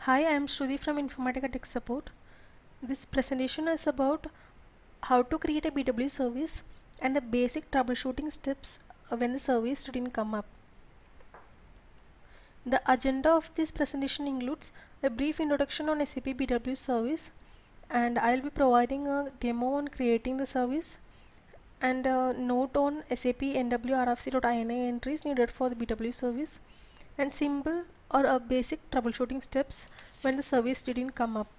Hi, I am Shruti from Informatica Tech Support. This presentation is about how to create a BW service and the basic troubleshooting steps when the service didn't come up. The agenda of this presentation includes a brief introduction on SAP BW service, and I'll be providing a demo on creating the service and a note on SAP nwrfc.ini entries needed for the BW service, and simple or a basic troubleshooting steps when the service didn't come up.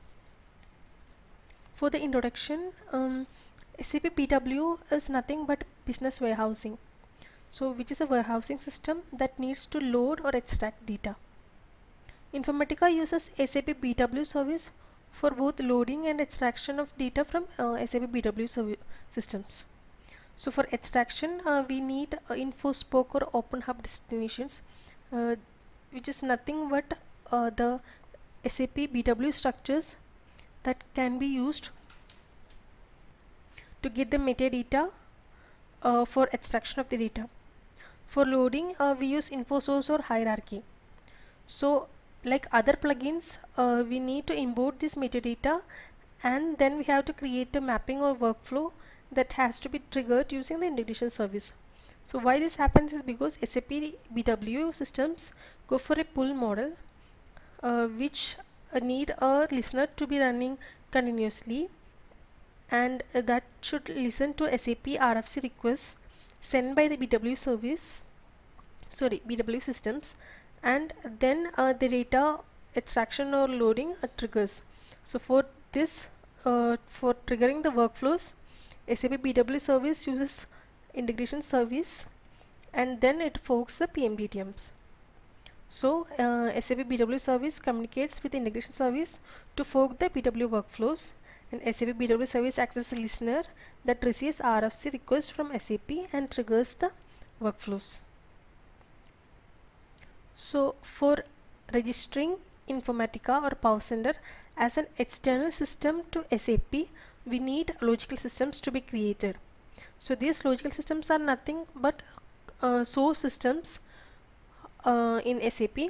For the introduction, SAP BW is nothing but business warehousing, so which is a warehousing system that needs to load or extract data. Informatica uses SAP BW service for both loading and extraction of data from SAP BW systems. So for extraction, we need InfoSpoke or OpenHub destinations, which is nothing but the SAP BW structures that can be used to get the metadata for extraction of the data. For loading, we use InfoSource or hierarchy. So like other plugins, we need to import this metadata, and then we have to create a mapping or workflow that has to be triggered using the integration service. So why this happens is because SAP BW systems go for a pull model, which need a listener to be running continuously, and that should listen to SAP RFC requests sent by the BW systems, and then the data extraction or loading triggers. So for this, for triggering the workflows, SAP BW service uses integration service, and then it forks the PMDTMs. So SAP BW service communicates with the integration service to fork the BW workflows, and SAP BW service acts as a listener that receives RFC requests from SAP and triggers the workflows. So for registering Informatica or PowerCenter as an external system to SAP, we need logical systems to be created. So these logical systems are nothing but source systems in SAP.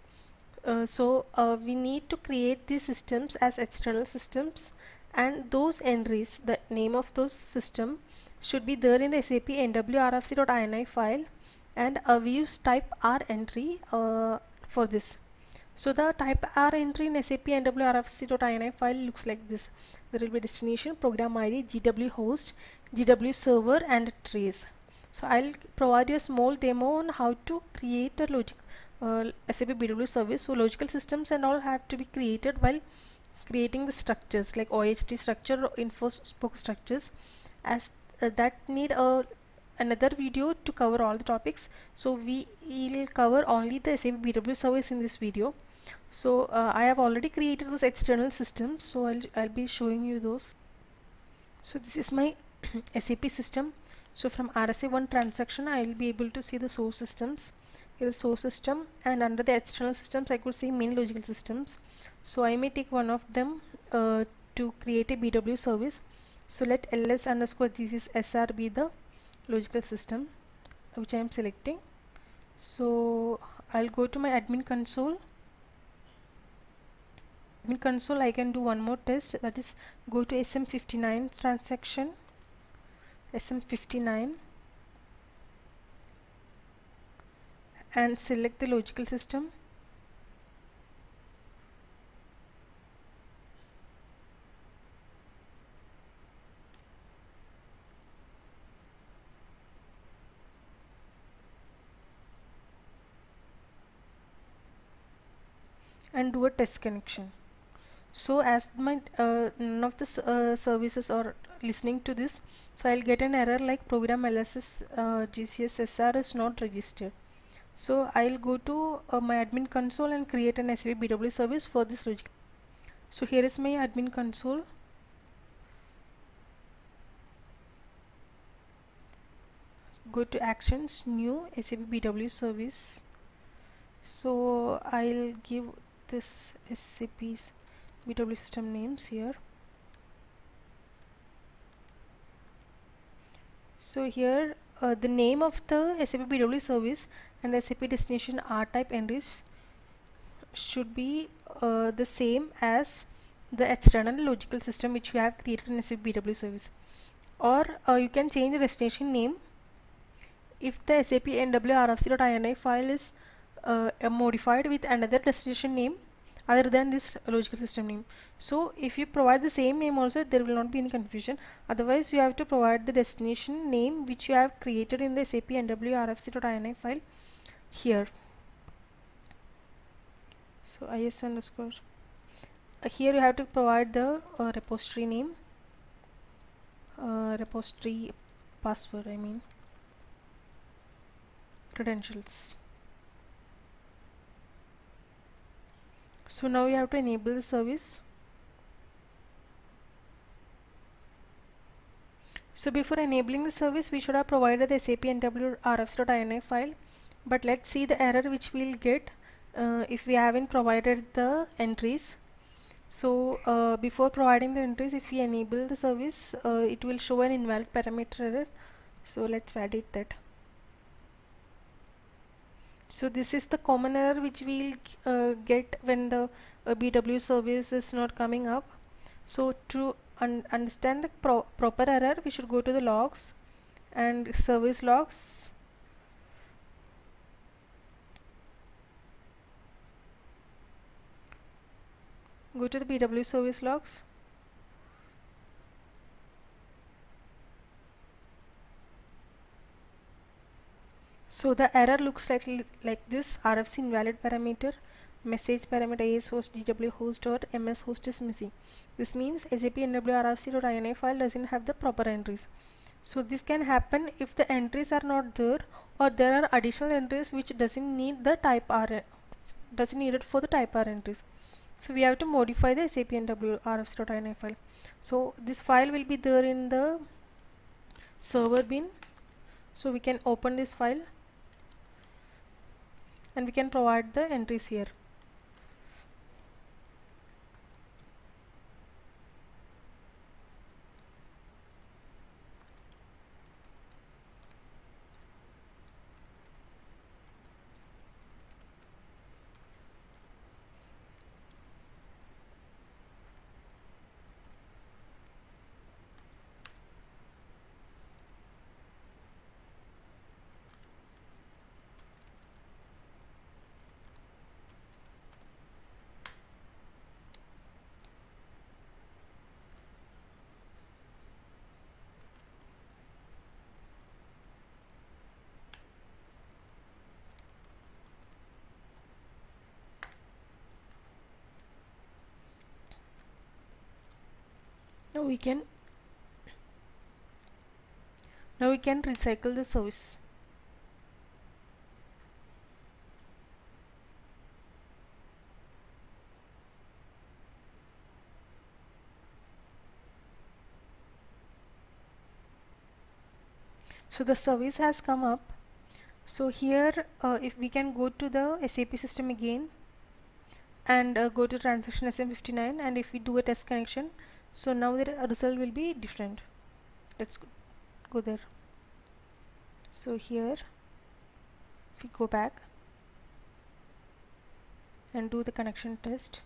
We need to create these systems as external systems, and those entries, the name of those system, should be there in the SAP nwrfc.ini file, and we use type R entry for this. So the type R entry in SAP nwrfc.ini file looks like this. There will be destination, program ID, GW host, GW server, and trace. So I'll provide you a small demo on how to create a SAP BW service. So logical systems and all have to be created while creating the structures like OHT structure or InfoSpoke structures, as that need another video to cover all the topics. So we will cover only the SAP BW service in this video. So I have already created those external systems, so I'll be showing you those. So this is my SAP system. So from RSA1 transaction, I will be able to see the source systems. Here is source system, and under the external systems I could see main logical systems. So I may take one of them to create a BW service. So let ls_gcsr be the logical system which I am selecting. So I'll go to my admin console. Admin console, I can do one more test, that is go to SM59 transaction, SM59, and select the logical system. And do a test connection. So as my none of the services are listening to this, so I'll get an error like program LSS GCSSR is not registered. So I'll go to my admin console and create an SAP BW service for this logic. So here is my admin console. Go to actions, new SAP BW service. So I'll give this SAP's BW system names here. So here the name of the SAP BW service and the SAP destination R type entries should be the same as the external logical system which you have created in SAP BW service. Or you can change the destination name if the SAP nwrfc.ini file is modified with another destination name other than this logical system name. So if you provide the same name also, there will not be any confusion. Otherwise you have to provide the destination name which you have created in the SAP nwrfc.ini file here. So is underscore here you have to provide the repository name, repository password, I mean credentials. So now we have to enable the service. So before enabling the service, we should have provided the SAP nwrfc.ini file, but let's see the error which we'll get if we haven't provided the entries. So before providing the entries, if we enable the service, it will show an invalid parameter error. So let's validate that. So this is the common error which we'll get when the BW service is not coming up. So to understand the proper error, we should go to the logs and service logs. Go to the BW service logs. So the error looks like this: RFC invalid parameter, message parameter AS host GW host or MS host is missing. This means SAP nwrfc.ini file doesn't have the proper entries. So this can happen if the entries are not there, or there are additional entries which doesn't need the type R, doesn't need it for the type R entries. So we have to modify the SAP nwrfc.ini file. So this file will be there in the server bin. So we can open this file and we can provide the entries here. Now we can recycle the service. So the service has come up. So here if we can go to the SAP system again and go to transaction SM59, and if we do a test connection, so now the result will be different. Let's go there. So here if we go back and do the connection test,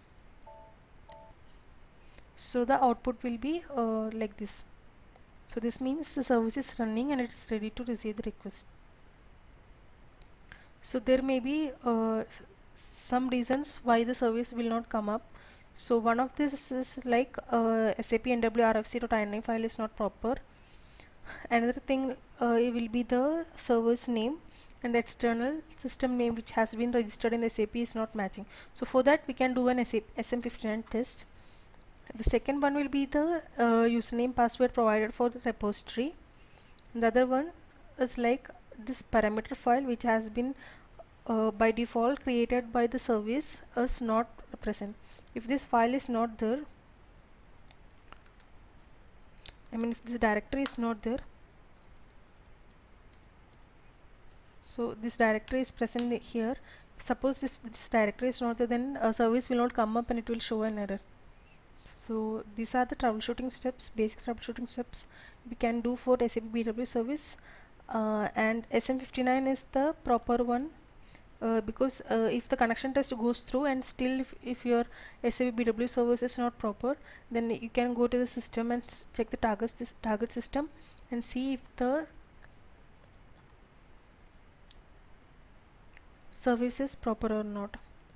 so the output will be like this. So this means the service is running and it's ready to receive the request. So there may be some reasons why the service will not come up. So one of this is like SAP nwrfc.ini file is not proper. Another thing it will be the server's name and the external system name which has been registered in the SAP is not matching. So for that we can do an SM59 test. The second one will be the username password provided for the repository. The other one is like this parameter file which has been by default created by the service is not present. If this file is not there, I mean if this directory is not there, so this directory is present here. Suppose if this directory is not there, then a service will not come up and it will show an error. So these are the troubleshooting steps, basic troubleshooting steps we can do for SAP BW service, and SM59 is the proper one because if the connection test goes through and still if your SAP BW service is not proper, then you can go to the system and check the target system and see if the service is proper or not.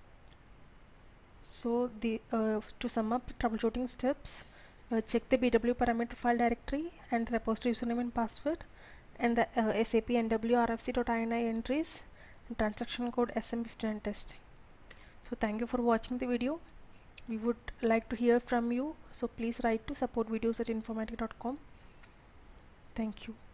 So the to sum up the troubleshooting steps, check the BW parameter file directory and the repository username and password, and the SAP nwrfc.ini entries and transaction code SM59 testing. So thank you for watching the video. We would like to hear from you, so please write to supportvideos@informatica.com. Thank you.